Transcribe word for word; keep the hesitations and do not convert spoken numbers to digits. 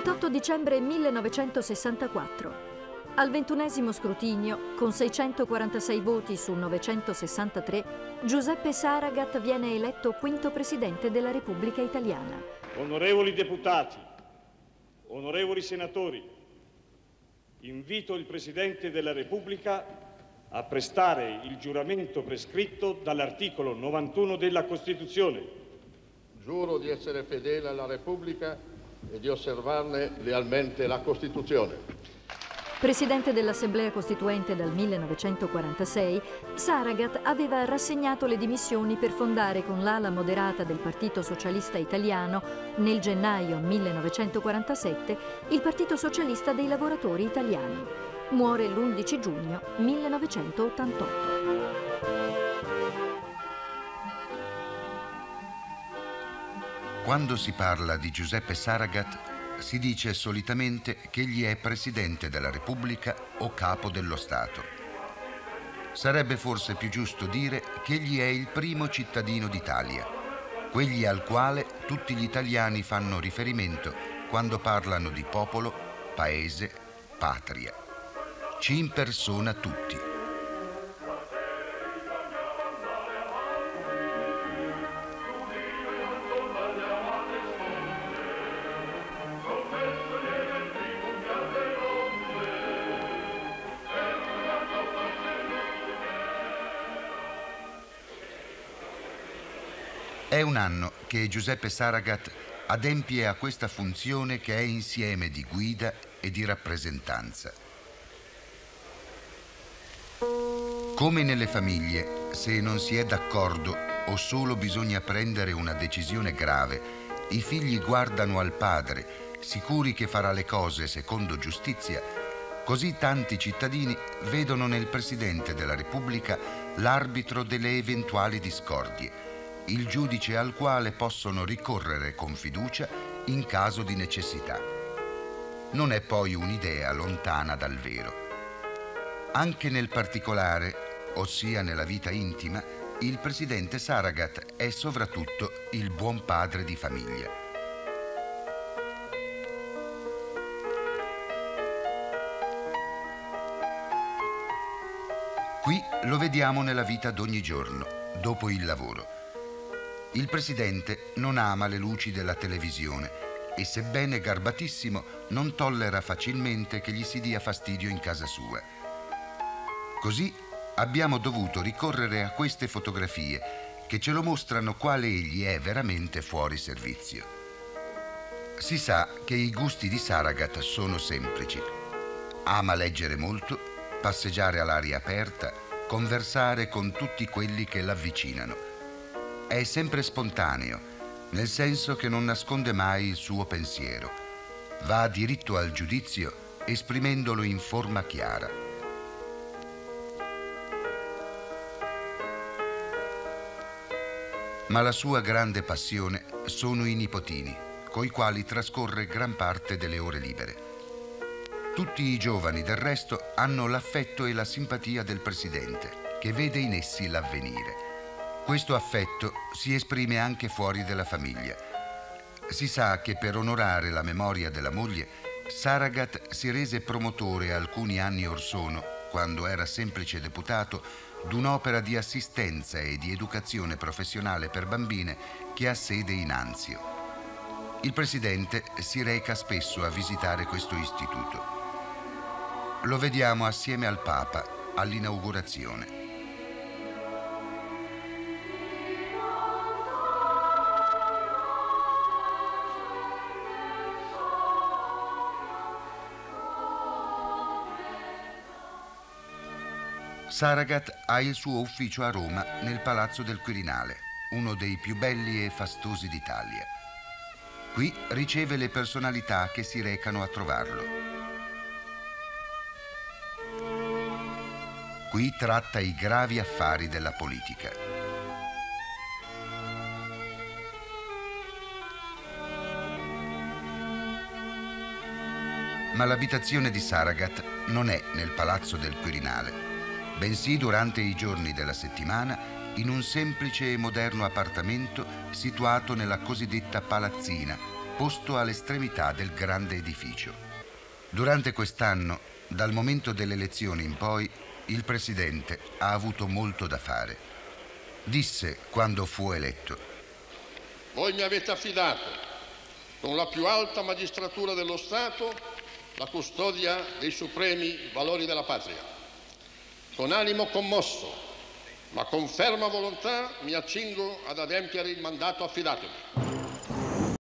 ventotto dicembre millenovecentosessantaquattro. Al ventunesimo scrutinio, con seicentoquarantasei voti su novecentosessantatré, Giuseppe Saragat viene eletto quinto presidente della Repubblica Italiana. Onorevoli deputati, onorevoli senatori, invito il Presidente della Repubblica a prestare il giuramento prescritto dall'articolo novantuno della Costituzione. Giuro di essere fedele alla Repubblica e di osservarne lealmente la Costituzione. Presidente dell'Assemblea Costituente dal millenovecentoquarantasei, Saragat aveva rassegnato le dimissioni per fondare con l'ala moderata del Partito Socialista Italiano, nel gennaio millenovecentoquarantasette, il Partito Socialista dei Lavoratori Italiani. Muore l'undici giugno millenovecentottantotto. Quando si parla di Giuseppe Saragat, si dice solitamente che egli è Presidente della Repubblica o Capo dello Stato. Sarebbe forse più giusto dire che egli è il primo cittadino d'Italia, quegli al quale tutti gli italiani fanno riferimento quando parlano di popolo, paese, patria. Ci impersona tutti. È un anno che Giuseppe Saragat adempie a questa funzione che è insieme di guida e di rappresentanza. Come nelle famiglie, se non si è d'accordo o solo bisogna prendere una decisione grave, i figli guardano al padre, sicuri che farà le cose secondo giustizia, così tanti cittadini vedono nel Presidente della Repubblica l'arbitro delle eventuali discordie, il giudice al quale possono ricorrere con fiducia in caso di necessità. Non è poi un'idea lontana dal vero. Anche nel particolare, ossia nella vita intima, il presidente Saragat è soprattutto il buon padre di famiglia. Qui lo vediamo nella vita d'ogni giorno, dopo il lavoro. Il presidente non ama le luci della televisione e, sebbene garbatissimo, non tollera facilmente che gli si dia fastidio in casa sua. Così abbiamo dovuto ricorrere a queste fotografie che ce lo mostrano quale egli è veramente fuori servizio. Si sa che i gusti di Saragat sono semplici. Ama leggere molto, passeggiare all'aria aperta, conversare con tutti quelli che l'avvicinano. È sempre spontaneo, nel senso che non nasconde mai il suo pensiero. Va diritto al giudizio, esprimendolo in forma chiara. Ma la sua grande passione sono i nipotini, coi quali trascorre gran parte delle ore libere. Tutti i giovani, del resto, hanno l'affetto e la simpatia del presidente, che vede in essi l'avvenire. Questo affetto si esprime anche fuori della famiglia. Si sa che per onorare la memoria della moglie, Saragat si rese promotore alcuni anni or sono, quando era semplice deputato, d'un'opera di assistenza e di educazione professionale per bambine che ha sede in Anzio. Il presidente si reca spesso a visitare questo istituto. Lo vediamo assieme al Papa all'inaugurazione. Saragat ha il suo ufficio a Roma nel Palazzo del Quirinale, uno dei più belli e fastosi d'Italia. Qui riceve le personalità che si recano a trovarlo. Qui tratta i gravi affari della politica. Ma l'abitazione di Saragat non è nel Palazzo del Quirinale, bensì durante i giorni della settimana in un semplice e moderno appartamento situato nella cosiddetta Palazzina, posto all'estremità del grande edificio. Durante quest'anno, dal momento delle elezioni in poi, il presidente ha avuto molto da fare. Disse quando fu eletto: voi mi avete affidato, con la più alta magistratura dello Stato, la custodia dei supremi valori della patria. Con animo commosso, ma con ferma volontà, mi accingo ad adempiere il mandato affidatomi.